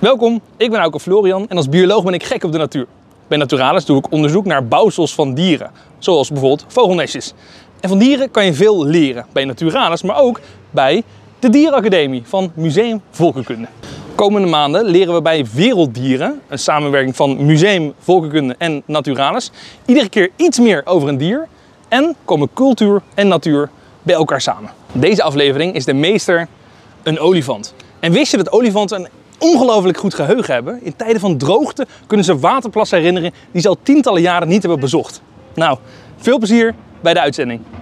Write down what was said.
Welkom, ik ben Auke Florian en als bioloog ben ik gek op de natuur. Bij Naturalis doe ik onderzoek naar bouwsels van dieren, zoals bijvoorbeeld vogelnestjes. En van dieren kan je veel leren, bij Naturalis, maar ook bij de Dierenacademie van Museum Volkenkunde. Komende maanden leren we bij Werelddieren, een samenwerking van Museum Volkenkunde en Naturalis, iedere keer iets meer over een dier en komen cultuur en natuur bij elkaar samen. Deze aflevering is de meester een olifant. En wist je dat olifanten een ongelooflijk goed geheugen hebben? In tijden van droogte kunnen ze waterplassen herinneren die ze al tientallen jaren niet hebben bezocht. Nou, veel plezier bij de uitzending.